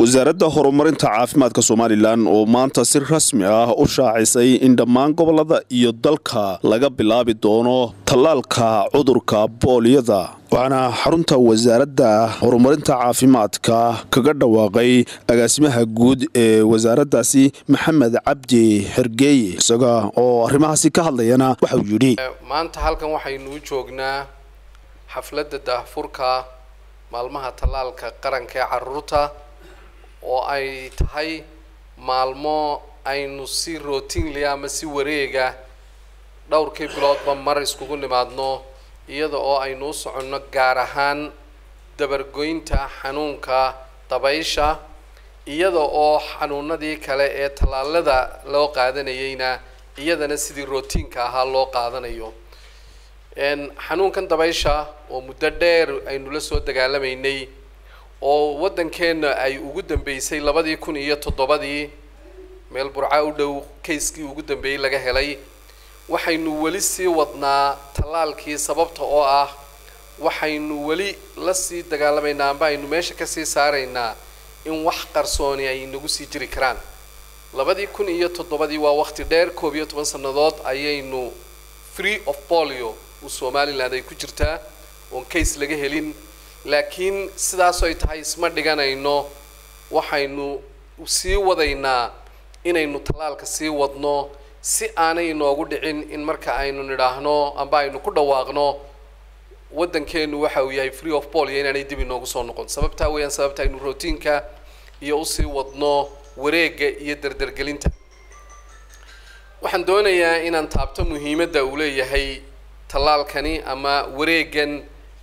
wasaaradda horumarinta caafimaadka Soomaaliland oo maanta si rasmi ah u shaacisay in dhammaan gobolada iyo dalka laga bilaabi doono tallaalka cudurka booliyada waxaana xarunta wasaaradda horumarinta caafimaadka kaga dhawaaqay agaasimaha guud ee wasaaraddaasi Maxamed Cabdi Hergeey isaga oo arrimahaasi ka hadlayana waxa uu yiri maanta halkan waxaynu joognaa xafladda daahfurka maalmaha tallaalka qaranka ee carruurta oo ay tahay maalmo aynu si routine ama si wareega dhowrkii biloodba mar iskugu nimaadno iyada oo aynu soconno gaar ahaan dabargoynta xanuunka dabaysha iyada oo xanuunadii kale ee tallaalada loo qaadanayayna iyadana sidii routine-ka ahaa loo qaadanayo xanuunkan dabaysha oo muddo dheer aynu la soo dagaalamaynay oo waddankeena ay ugu dambeysay 2007 meel burca u dhow case-kii ugu dambeeyay laga helay waxaynu wali sii wadnaa tallaalkii sababta oo ah waxaynu wali la sii dagaalamaynaa amba aynu meesha ka sii saaraynaa in wax qarsooni ay nagu sii jiri karaan 2007 waa waqti dheer 12 sanadood ayaynu free of polio u Soomaaliland ay ku jirtaa oo case laga helin laakiin sidaas ay tahay isma dhiganayno waxaynu sii wadaynaa inaynu tallaalka sii wadno si aanay inoogu dhicin in marka aynu nidhaahno amba aynu ku dhawaaqno waddankeenu waxa uu yahay free of polio inaanay dib inoogu soo noqon sababta weeyaan sababta aynu routine-ka iyo u sii wadno wareegga iyo dardargelinta waxaan doonayaa inaan taabto muhiimadda uu leeyahay tallaalkani ama wareeggan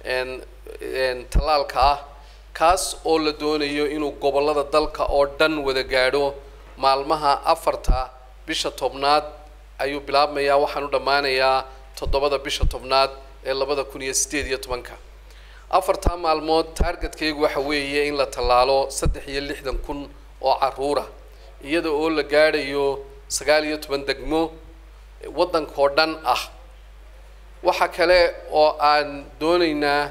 tallaalka ah kaas oo la doonayo inuu gobolada dalka oo dhan wada gaadho maalmaha 4 bisha tobnaad ayuu bilaabmayaa waxaan u dhamaanayaa 7 bisha tobnaad ee 2018 4 maalmood targetkaygu waxa weeye in la tallaalo 63,000 oo carruur iyada oo la gaadhayo 19 degmo waddanka oo dhan ah waxa kale oo aan doonaynaa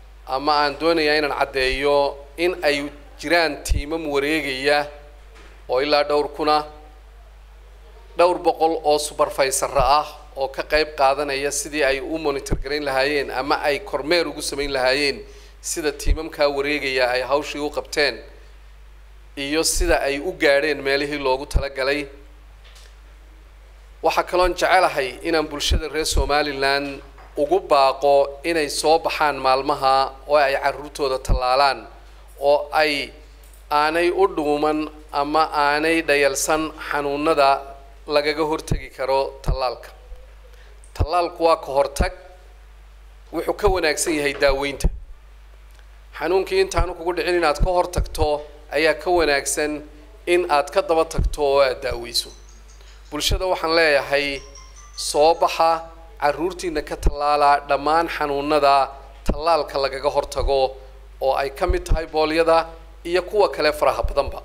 inaan caddeeyo in ay jiraan tiimam wareegaya oo ilaa dhowr boqol oo supervisor ah oo ka qayb qaadanaya sidii ay u monitor gareyn lahaayeen ama ay kormeer ugu sameyn lahaayeen sida tiimamka wareegaya ay hawshii u qabteen iyo sida ay u gaadheen meelihii loogu talagalay waxa kaloon jecelahay inaan bulshada reer Somaliland ugu baaqo inay soo baxaan maalmaha oo ay carruurtooda tallaalaan oo ay aanay u dhuuman ama aanay dhayalsan xanuunada lagaga hortagi karo tallaalka tallaalku waa ka hortag wuxuu ka wanaagsan yahay daaweynta xanuunkii intaanu kugu dhicin inaad ka hortagto ayaa ka wanaagsan in aad ka daba tagto oo aad daaweyso bulshada waxaan leeyahay soo baxa carruurtiina ka tallaala dhammaan xanuunada tallaalka lagaga hortago oo ay ka mid tahay booliyada iyo kuwa kale faraha badanba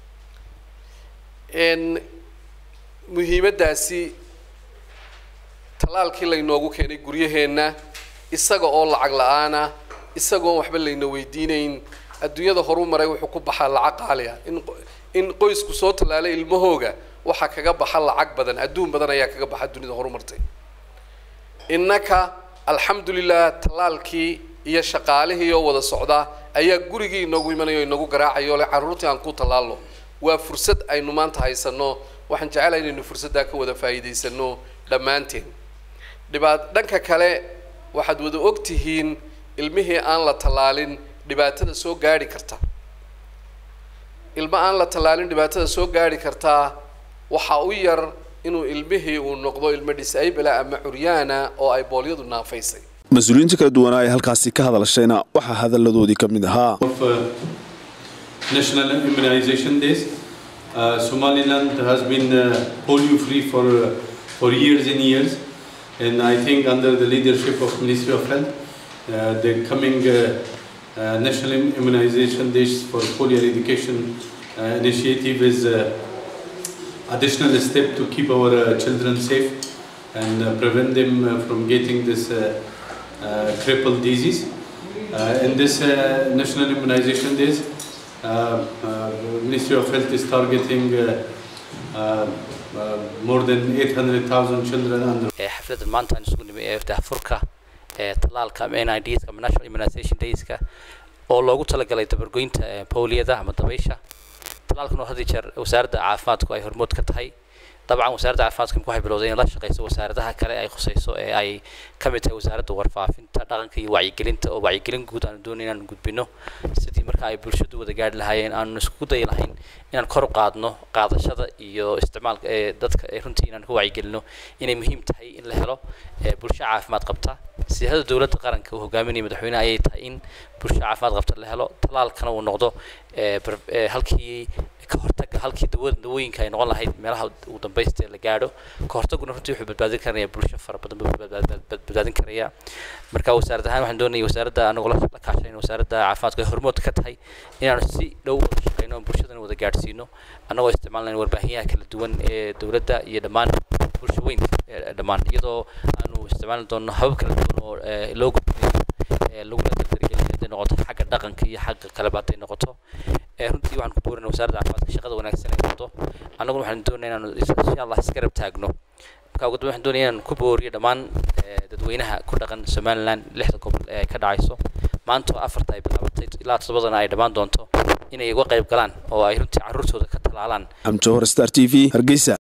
muhiimaddaasi tallaalkii laynoogu keenay guryaheena isaga oo lacag la'aana isagoo waxba layna weydiinayn adduunyada horumaray wuxuu ku baxaa lacag qaali ah in qoysku soo tallaalay ilmahooga waxa kaga baxa lacag badan adduun badan ayaa kaga baxa dunida horumartay innaka alxamdulillah tallaalkii iyo shaqaalihii oo wada socda ayaa gurigii inoogu imanayo inoogu garaacayo le carruurtii aan ku tallaalo waa fursad aynu maanta haysano waxaan jecelahay inaynu fursadda ka wada faa'iidaysano dhammaanteen dhanka kale waxaad wada ogtihiin ilmihii aan la tallaalin dhibaatada soo gaari karta ilma aan la tallaalin dhibaatada soo gaari karta waxa u yar inuu ilmihii uu noqdo ilmo disable ama curyaana oo ay booliyadu naafaysay mas'uuliyiinta kala duwan ay halkaasi ka hadalashayna waxa hadaladoodii ka mid ahaa National Immunization Days. Somaliland has been polio free for years and years, and I think under the leadership of Ministry of Health, the coming National Immunization Days for Polio Eradication initiative is additional step to keep our children safe and prevent them from getting this crippled disease. In this National Immunization Days, Ministry of Health is targeting more than 800,000 children under. حفلة المانتا نسوق نفتح فرقة طلال كم NIDs كم National Immunization Days كا oo loogu talagalay dabargoynta booliyada ama dabaysha talaalkan oo hadii jeer wasaaradda caafimaadku ay hormood ka tahay dabcan wasaaradda caafimaadku waxay bilowday in la shaqeyso wasaaradaha kale ay khusayso ee ay kamid tahay wasaaradda warfaafinta dhaqanka iyo wacyigelinta oo wacyigelin guud aan doonayno inaan gudbino sidii marka ay bulshadu wada gaar lahaayeen aan isku day lahayn inaan kor u qaadno qaadashada iyo isticmaalka dadka runtii inaan ku wacyigelino inay muhiim tahay in la helo bulsho caafimaad qabta siyaasadda dawladda qaranka uu hogaaminayo madaxweynaha ayay tahay in bulsho caafimaad qabta la helo talaalkana uu noqdo halkii ka hortagga halkii dawooyinka ay noqon lahayd meelaha ugu dambeystii la gaadho ka hortagguna runtii wuxuu badbaadin karaya bulsho fara badan badbaadin karaya marka wasaaradda ahaan waxaan doonayaa wasaaradda anagoo la kaashanayno wasaaradda caafimaadka ay hormood ka tahay inaanu si dhow wada shaqeyno bulshadana wada gaadhsiino annagoo isticmaalayno warbaahinyaha kala duwan ee dawladda iyo dhammaan bulsho weyn dhammaan iyadoo aanu isticmaali doono habab kala duwan oo loo gudbinayo laguna dardargelinayo hadday noqoto xagga dhaqanka iyo xagga kaleba hadday noqoto runtii waxaan ku dooranaa wasaaradda caafimaadka shaqada wanaagsan ay wado annaguna waxaan doonayaa inaanu insha allah isgarab taagno marka ugu dambeyn waxaan doonayaa inaan ku booriyo dhammaan dadweynaha ku dhaqan Somaliland 6 gobol ee ka dhacayso maanta 4 ay bilaabatay ilaa 7 ay dhamaan doonto inay uga qayb galaan oo ay runtii carruurtooda ka talaalaan Amjahor Star TV Hargeysa.